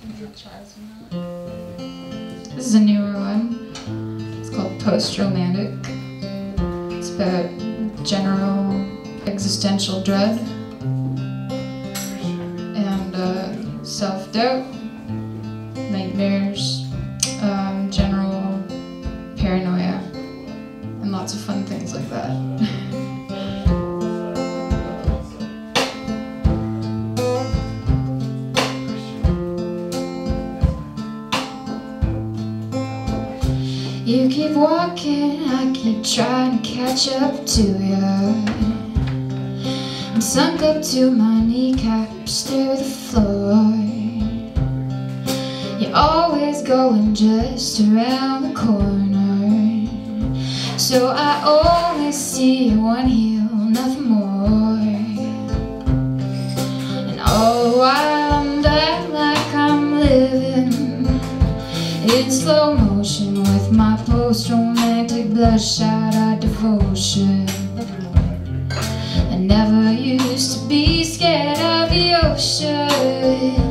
This is a newer one. It's called Post-Romantic. It's about general existential dread and self-doubt, nightmares, general paranoia, and lots of fun things like that. You keep walking, I keep trying to catch up to you. I'm sunk up to my kneecaps, stare at the floor. You're always going just around the corner, so I only see one heel, nothing more. And all the while I'm dying like I'm living in slow motion with my post-romantic bloodshot-eyed devotion. I never used to be scared of the ocean.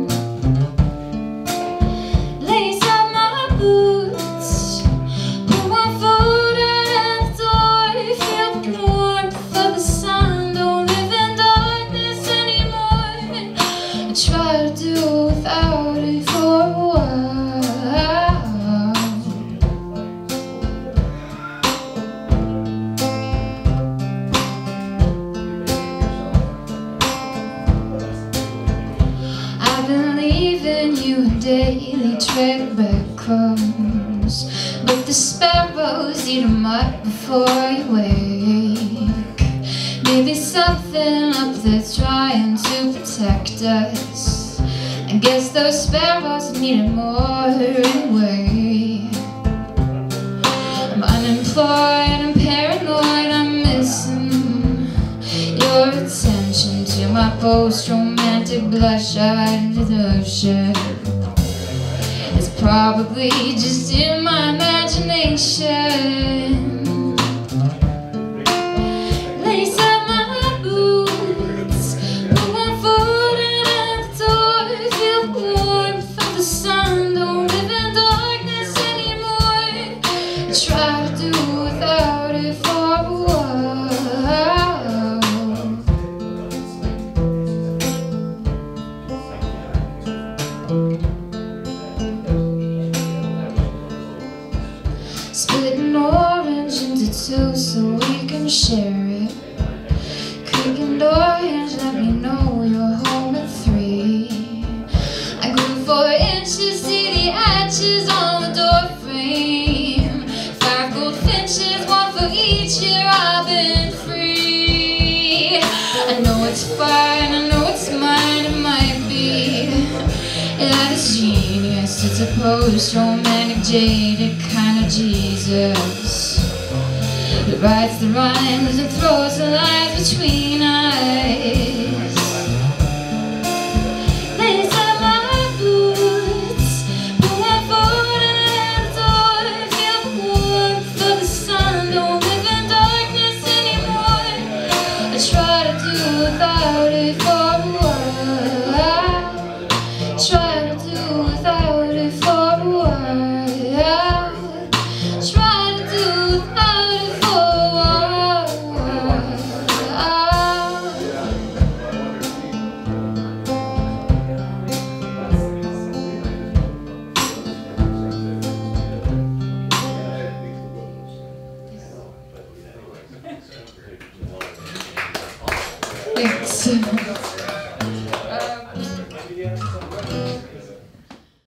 Lace up my boots, put one foot out the door, feel the warmth of the sun, don't live in darkness anymore. I try to do without it for a while. Daily trek breadcrumbs, but the sparrows eat them up before you wake. Maybe something up there trying to protect us. I guess those sparrows need it more anyway. I'm unemployed, I'm paranoid, I'm missing your attention to my post-romantic bloodshot devotion. It's probably just in my imagination. Lace up my boots, put one foot out the door, feel the warmth of the sun, don't live in darkness anymore. I try to do without it for a while. Split an orange into two so we can share it. Creaking door hinge, let me know you're home at 3. I grew 4 inches, see the hatches on the door frame. 5 goldfinches, 1 for each year I've been free. I know it's fine, I know it's mine, it might be that it's genius. It's a post-romantic, jaded kind of Jesus that writes the rhymes and throws the lines between us. Lace up my boots, put one foot out the door, feel the warmth of the sun, don't live in darkness anymore. I try to do without it for a while. Try to do without it for a while. Try to do without it for a while. Thanks.